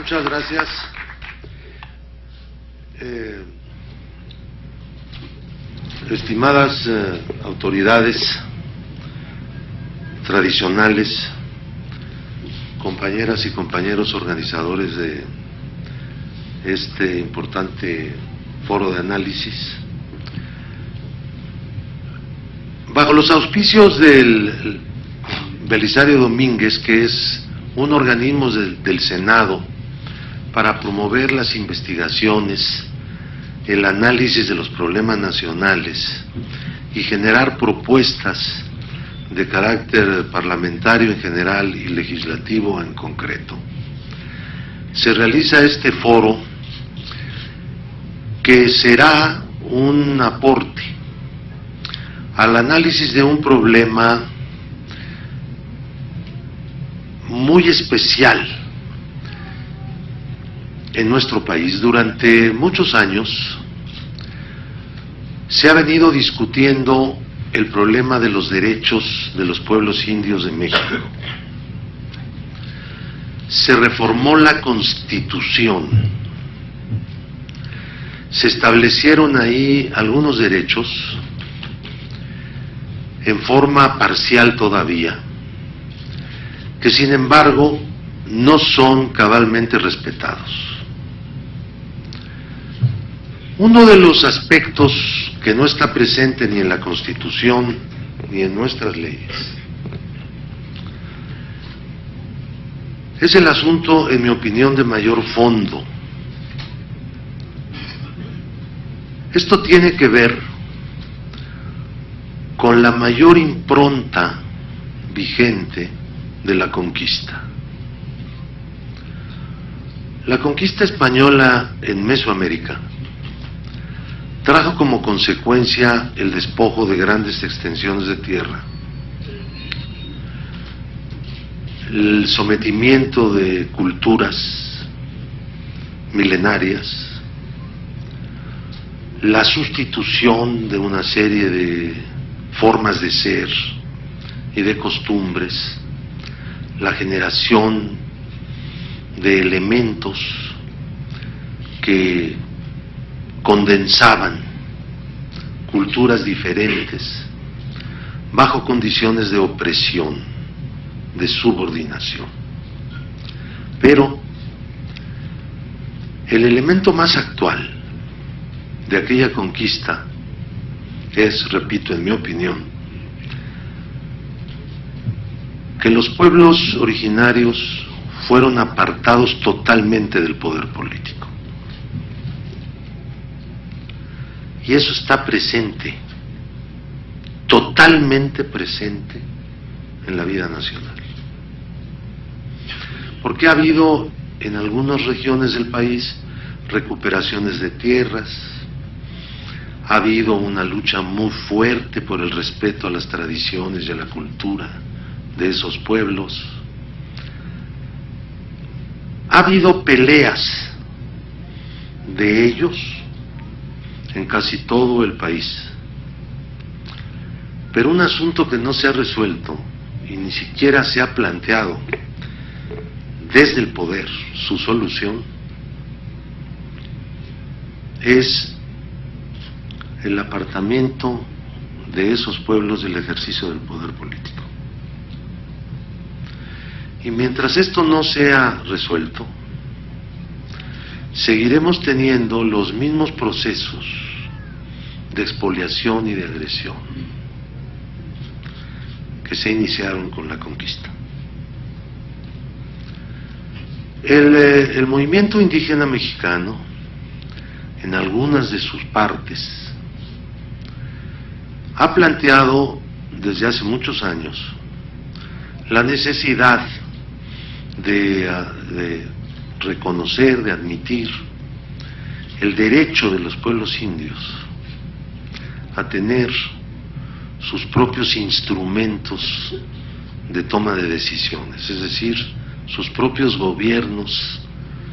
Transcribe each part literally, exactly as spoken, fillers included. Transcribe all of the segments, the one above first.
Muchas gracias. Eh, estimadas eh, autoridades tradicionales, compañeras y compañeros organizadores de este importante foro de análisis, bajo los auspicios del Belisario Domínguez, que es un organismo del, del Senado para promover las investigaciones, el análisis de los problemas nacionales y generar propuestas de carácter parlamentario en general y legislativo en concreto. Se realiza este foro que será un aporte al análisis de un problema muy especial en nuestro país. Durante muchos años se ha venido discutiendo el problema de los derechos de los pueblos indios de México. Se reformó la Constitución, se establecieron ahí algunos derechos en forma parcial todavía, que sin embargo no son cabalmente respetados. Uno de los aspectos que no está presente ni en la Constitución ni en nuestras leyes es el asunto, en mi opinión, de mayor fondo. Esto tiene que ver con la mayor impronta vigente de la conquista. La conquista española en Mesoamérica trajo como consecuencia el despojo de grandes extensiones de tierra, el sometimiento de culturas milenarias, la sustitución de una serie de formas de ser y de costumbres, la generación de elementos que condensaban culturas diferentes bajo condiciones de opresión, de subordinación. Pero el elemento más actual de aquella conquista es, repito, en mi opinión, que los pueblos originarios fueron apartados totalmente del poder político. Y eso está presente, totalmente presente en la vida nacional. Porque ha habido en algunas regiones del país recuperaciones de tierras, ha habido una lucha muy fuerte por el respeto a las tradiciones y a la cultura de esos pueblos. Ha habido peleas de ellos en casi todo el país, pero un asunto que no se ha resuelto y ni siquiera se ha planteado desde el poder su solución es el apartamiento de esos pueblos del ejercicio del poder político. Y mientras esto no sea resuelto, seguiremos teniendo los mismos procesos de expoliación y de agresión que se iniciaron con la conquista. El, eh, el movimiento indígena mexicano, en algunas de sus partes, ha planteado desde hace muchos años la necesidad de, de reconocer, de admitir el derecho de los pueblos indios a tener sus propios instrumentos de toma de decisiones, es decir, sus propios gobiernos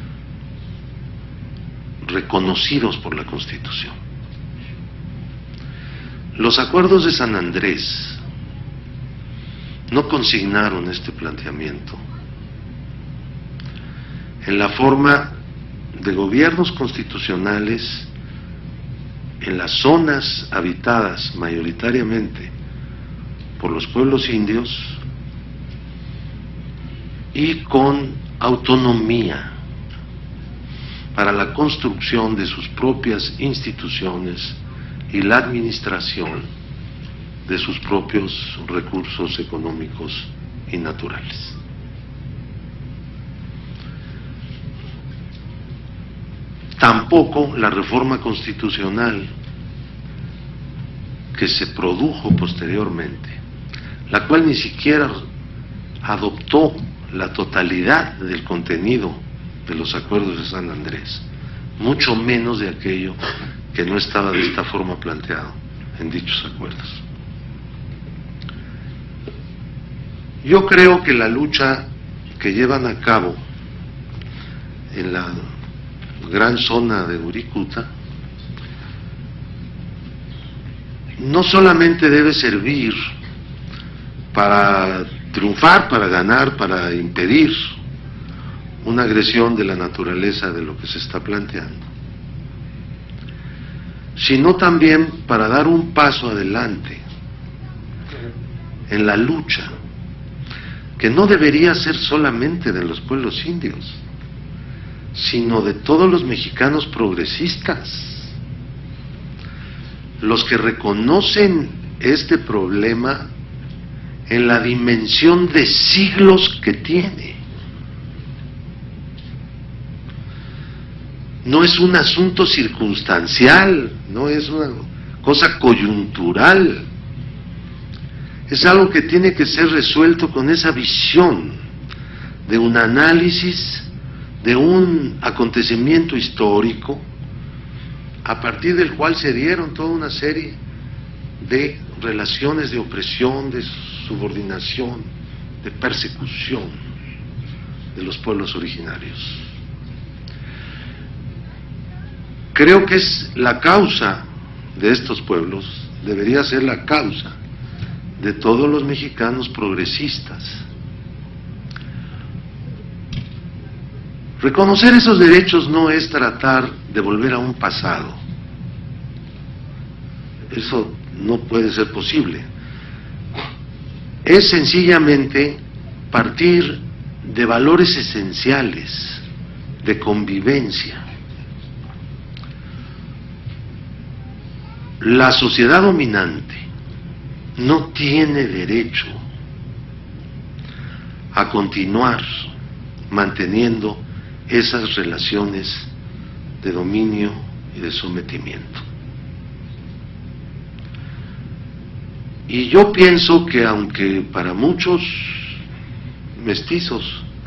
reconocidos por la Constitución. Los acuerdos de San Andrés no consignaron este planteamiento. en la forma de gobiernos constitucionales en las zonas habitadas mayoritariamente por los pueblos indios y con autonomía para la construcción de sus propias instituciones y la administración de sus propios recursos económicos y naturales. Tampoco la reforma constitucional que se produjo posteriormente, la cual ni siquiera adoptó la totalidad del contenido de los acuerdos de San Andrés, mucho menos de aquello que no estaba de esta forma planteado en dichos acuerdos. Yo creo que la lucha que llevan a cabo en la gran zona de Wirikuta no solamente debe servir para triunfar, para ganar, para impedir una agresión de la naturaleza de lo que se está planteando, sino también para dar un paso adelante en la lucha, que no debería ser solamente de los pueblos indios, sino de todos los mexicanos progresistas, los que reconocen este problema en la dimensión de siglos que tiene. No es un asunto circunstancial, no es una cosa coyuntural, es algo que tiene que ser resuelto con esa visión de un análisis de un acontecimiento histórico a partir del cual se dieron toda una serie de relaciones de opresión, de subordinación, de persecución de los pueblos originarios. Creo que es la causa de estos pueblos, debería ser la causa de todos los mexicanos progresistas. Reconocer esos derechos no es tratar de volver a un pasado. Eso no puede ser posible. Es sencillamente partir de valores esenciales de convivencia. La sociedad dominante no tiene derecho a continuar manteniendo esas relaciones de dominio y de sometimiento. Y yo pienso que aunque para muchos mestizos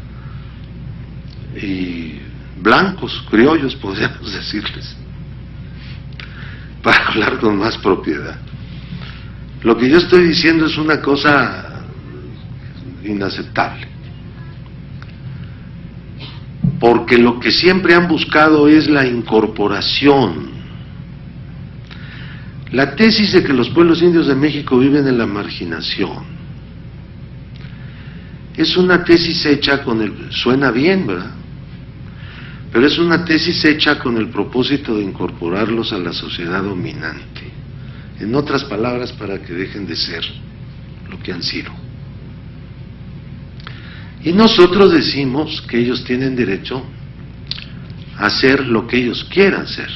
y blancos, criollos, podríamos decirles, para hablar con más propiedad, lo que yo estoy diciendo es una cosa inaceptable, porque lo que siempre han buscado es la incorporación. La tesis de que los pueblos indios de México viven en la marginación es una tesis hecha con el... suena bien, ¿verdad? Pero es una tesis hecha con el propósito de incorporarlos a la sociedad dominante. En otras palabras, para que dejen de ser lo que han sido. Y nosotros decimos que ellos tienen derecho a hacer lo que ellos quieran ser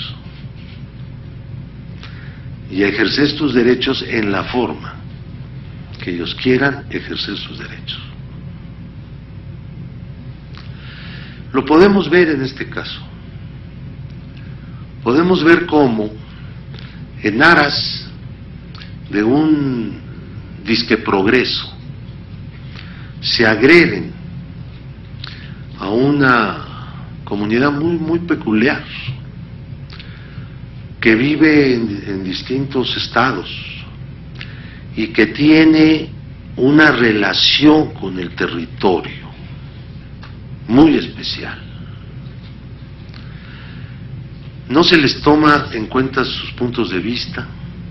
y a ejercer sus derechos en la forma que ellos quieran ejercer sus derechos. Lo podemos ver en este caso. Podemos ver cómo, en aras de un disque progreso, se agreden a una comunidad muy, muy peculiar, que vive en, en distintos estados y que tiene una relación con el territorio muy especial. No se les toma en cuenta sus puntos de vista,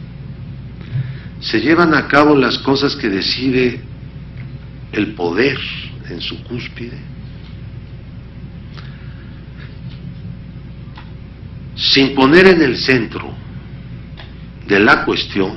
se llevan a cabo las cosas que decide el poder en su cúspide, sin poner en el centro de la cuestión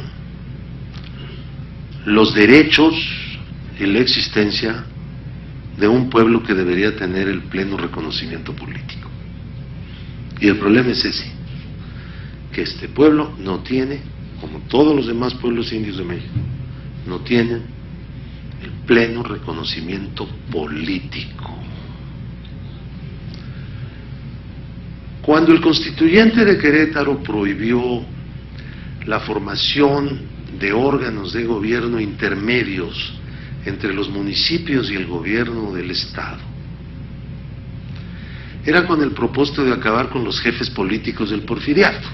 los derechos y la existencia de un pueblo que debería tener el pleno reconocimiento político. Y el problema es ese, que este pueblo no tiene, como todos los demás pueblos indios de México, no tienen el pleno reconocimiento político. Cuando el constituyente de Querétaro prohibió la formación de órganos de gobierno intermedios entre los municipios y el gobierno del Estado, era con el propósito de acabar con los jefes políticos del porfiriato,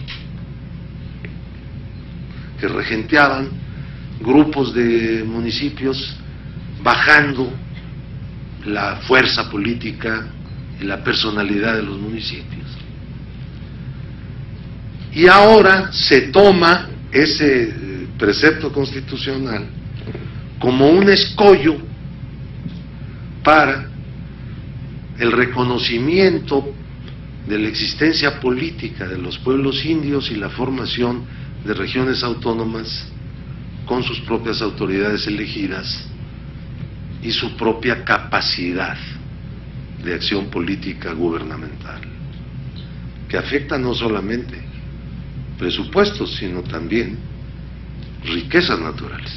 que regenteaban grupos de municipios bajando la fuerza política y la personalidad de los municipios. Y ahora se toma ese precepto constitucional como un escollo para el reconocimiento de la existencia política de los pueblos indios y la formación de regiones autónomas con sus propias autoridades elegidas y su propia capacidad de acción política gubernamental, que afecta no solamente presupuestos, sino también riquezas naturales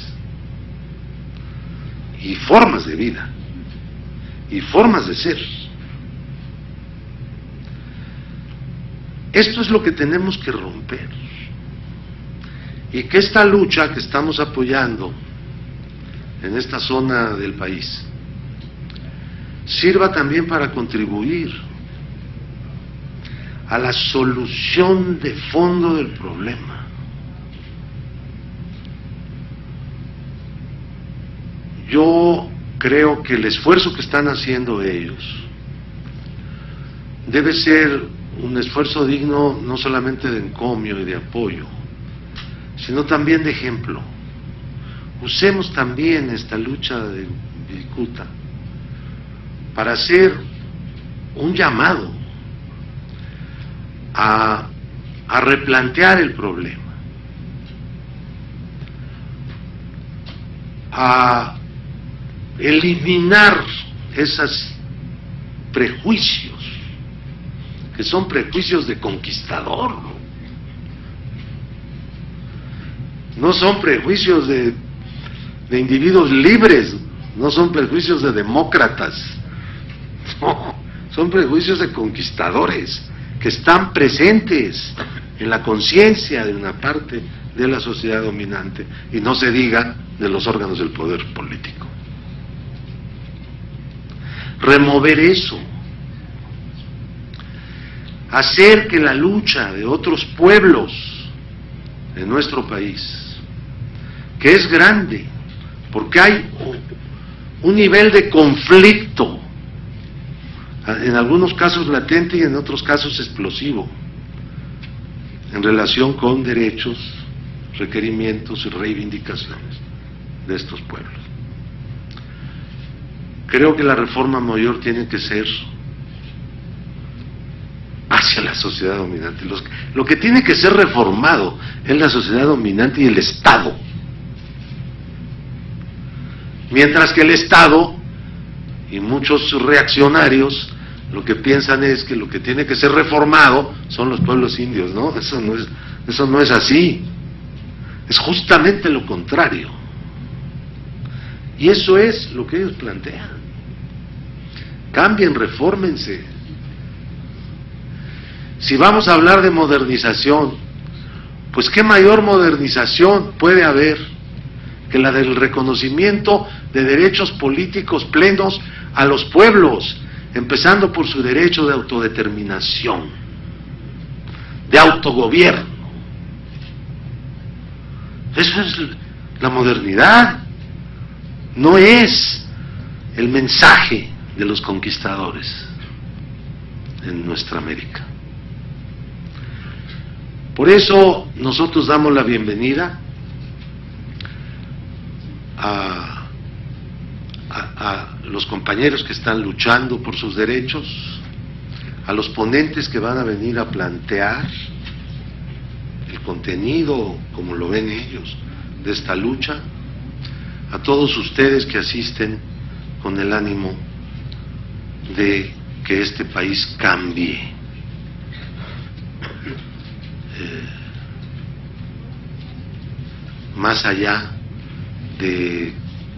y formas de vida y formas de ser. Esto es lo que tenemos que romper, y que esta lucha que estamos apoyando en esta zona del país sirva también para contribuir a la solución de fondo del problema. Yo creo que el esfuerzo que están haciendo ellos debe ser un esfuerzo digno no solamente de encomio y de apoyo, sino también de ejemplo. Usemos también esta lucha de Vilcuta para hacer un llamado a, a replantear el problema, a eliminar esos prejuicios, que son prejuicios de conquistador, ¿no? No son prejuicios de, de individuos libres, no son prejuicios de demócratas, no, son prejuicios de conquistadores que están presentes en la conciencia de una parte de la sociedad dominante, y no se diga de los órganos del poder político. Remover eso, hacer que la lucha de otros pueblos de nuestro país, que es grande, porque hay un nivel de conflicto, en algunos casos latente y en otros casos explosivo, en relación con derechos, requerimientos y reivindicaciones de estos pueblos. Creo que la reforma mayor tiene que ser hacia la sociedad dominante. Los, lo que tiene que ser reformado es la sociedad dominante y el Estado. Mientras que el Estado y muchos reaccionarios lo que piensan es que lo que tiene que ser reformado son los pueblos indios, ¿no? Eso no es, eso no es así. Es justamente lo contrario. Y eso es lo que ellos plantean. Cambien, refórmense. Si vamos a hablar de modernización, pues qué mayor modernización puede haber que la del reconocimiento de derechos políticos plenos a los pueblos, empezando por su derecho de autodeterminación, de autogobierno. Eso es la modernidad, no es el mensaje de los conquistadores en nuestra América. Por eso nosotros damos la bienvenida a, a, a los compañeros que están luchando por sus derechos, a los ponentes que van a venir a plantear el contenido, como lo ven ellos, de esta lucha, a todos ustedes que asisten con el ánimo de que este país cambie. Eh, más allá de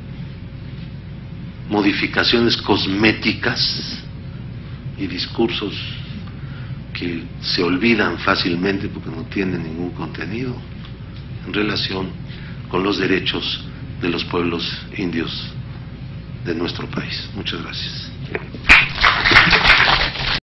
modificaciones cosméticas y discursos que se olvidan fácilmente porque no tienen ningún contenido en relación con los derechos de los pueblos indios de nuestro país. Muchas gracias.